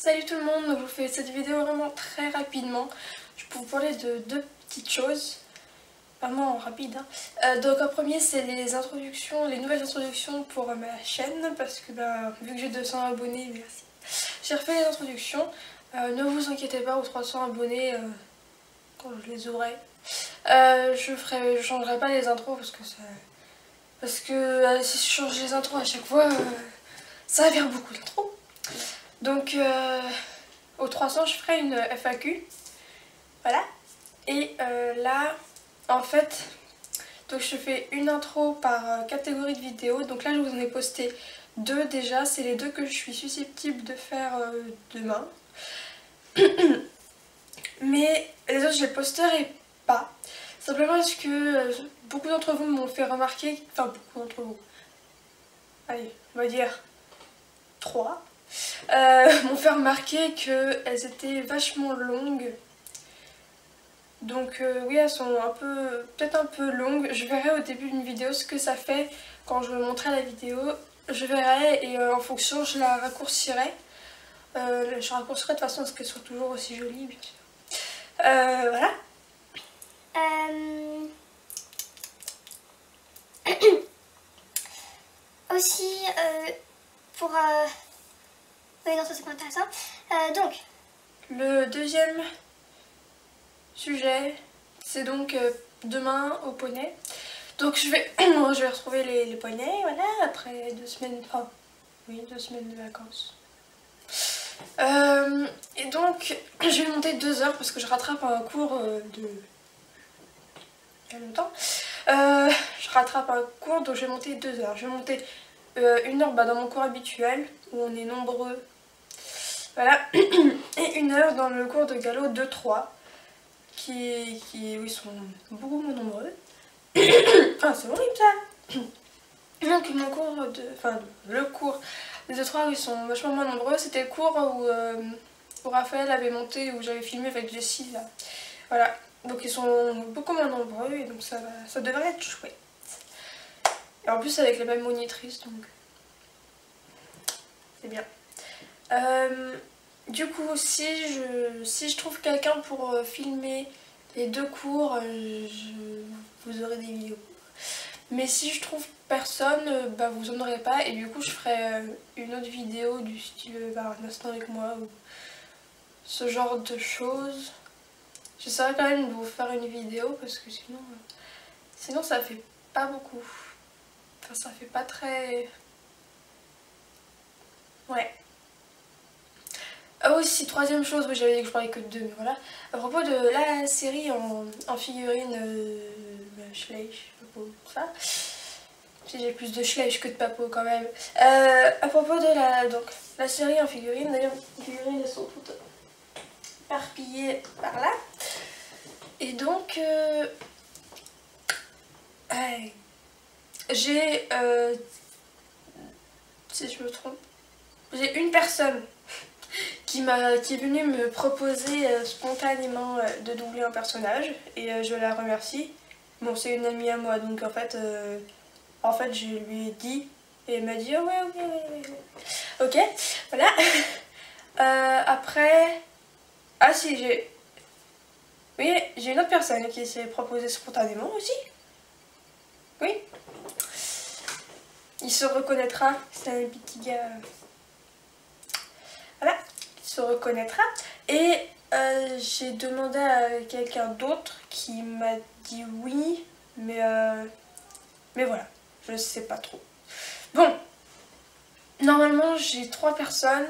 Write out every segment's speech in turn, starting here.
Salut tout le monde, je vous fais cette vidéo vraiment très rapidement. Je peux vous parler de deux petites choses, vraiment rapide. Donc en premier c'est les introductions, les nouvelles introductions pour ma chaîne parce que vu que j'ai 200 abonnés, merci. J'ai refait les introductions, ne vous inquiétez pas, aux 300 abonnés, quand je les aurai, je changerai pas les intros parce que si je change les intros à chaque fois, ça va faire beaucoup d'intros. Donc aux 300 je ferai une FAQ, voilà. Et là en fait, donc je fais une intro par catégorie de vidéo. Donc là je vous en ai posté deux déjà, c'est les deux que je suis susceptible de faire demain. Mais les autres je les posterai pas, simplement parce que beaucoup d'entre vous m'ont fait remarquer, enfin beaucoup d'entre vous, allez on va dire 3, m'ont fait remarquer qu'elles étaient vachement longues. Donc oui, elles sont peut-être un peu longues. Je verrai au début d'une vidéo ce que ça fait quand je montrerai la vidéo. Je verrai et en fonction je la raccourcirai. Je raccourcirai de façon à ce qu'elle soit toujours aussi jolie, bien sûr. Voilà. Aussi, pour... Oui, non, ça c'est pas intéressant. Donc, le deuxième sujet, c'est donc demain au poney. Donc je vais retrouver les poneys, voilà, après 2 semaines, enfin, oui, 2 semaines de vacances. Et donc, je vais monter 2 heures parce que je rattrape un cours de... il y a longtemps. Je rattrape un cours, donc je vais monter 2 heures. Je vais monter 1 heure dans mon cours habituel, où on est nombreux. Voilà. Et 1 heure dans le cours de galop 2-3, où ils sont beaucoup moins nombreux. Ah, c'est horrible ça. Donc mon cours le cours des 2-3 où ils sont vachement moins nombreux, c'était le cours où Raphaël avait monté, où j'avais filmé avec Jessie là. Voilà, donc ils sont beaucoup moins nombreux et donc ça devrait être chouette. Et en plus avec les mêmes monitrices, donc c'est bien. Du coup, si je trouve quelqu'un pour filmer les 2 cours, vous aurez des vidéos. Mais si je trouve personne, vous en aurez pas. Et du coup, je ferai une autre vidéo du style un instant avec moi ou ce genre de choses. J'essaierai quand même de vous faire une vidéo parce que sinon ça fait pas beaucoup. Enfin, ça fait pas très... Ouais. Ah aussi, troisième chose, oui, j'avais dit que je parlais que de 2, mais voilà. À propos de la série en figurine Schleich, Papo, ça. J'ai plus de Schleich que de Papo quand même. À propos de la série en figurine, d'ailleurs, les figurines elles sont toutes éparpillées par là. Et donc, j'ai, si je me trompe, j'ai une personne qui est venue me proposer spontanément de doubler un personnage et je la remercie. Bon, c'est une amie à moi, donc en fait je lui ai dit et elle m'a dit oh, ouais. Ok, voilà. Après, ah si, j'ai une autre personne qui s'est proposée spontanément aussi. Oui, il se reconnaîtra, c'est un petit gars. Voilà, il se reconnaîtra. Et j'ai demandé à quelqu'un d'autre qui m'a dit oui, mais voilà, je sais pas trop. Bon, normalement j'ai 3 personnes.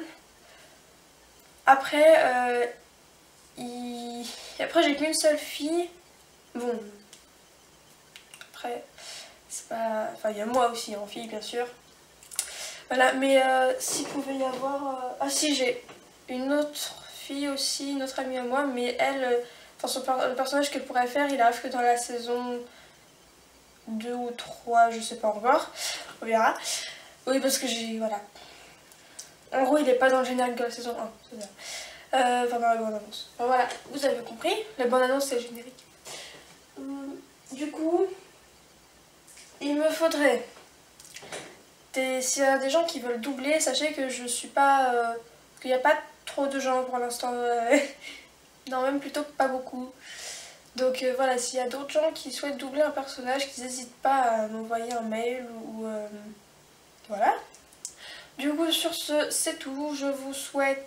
Après, après j'ai qu'une seule fille. Bon, après, c'est pas... Enfin, il y a moi aussi en fille, bien sûr. Voilà, mais s'il pouvait y avoir... Ah si, j'ai une autre fille aussi, une autre amie à moi, mais elle... le personnage qu'elle pourrait faire, il arrive que dans la saison 2 ou 3, je sais pas encore. On verra. Oui, parce que j'ai... Voilà. En gros, il est pas dans le générique de la saison 1. C'est ça. Enfin, dans la bande-annonce. Enfin, voilà, vous avez compris. La bande-annonce, c'est le générique. Du coup, il me faudrait... S'il y a des gens qui veulent doubler, sachez que je suis pas... qu'il n'y a pas trop de gens pour l'instant. Non, même plutôt pas beaucoup. Donc voilà, s'il y a d'autres gens qui souhaitent doubler un personnage, qu'ils n'hésitent pas à m'envoyer un mail ou voilà. Du coup, sur ce, c'est tout. Je vous souhaite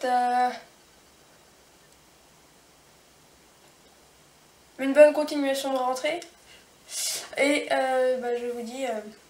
une bonne continuation de rentrée. Et je vous dis